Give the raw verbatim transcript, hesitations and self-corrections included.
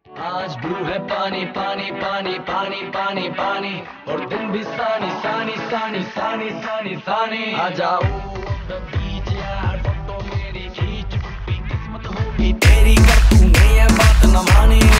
आज ब्लू है पानी पानी पानी पानी पानी पानी और दिन भी सानी सानी सानी सानी सानी सानी। आ जाओ बीच यार, फोटो मेरी खींच, किस्मत होगी तेरी, कर तूने ये बात न मानी।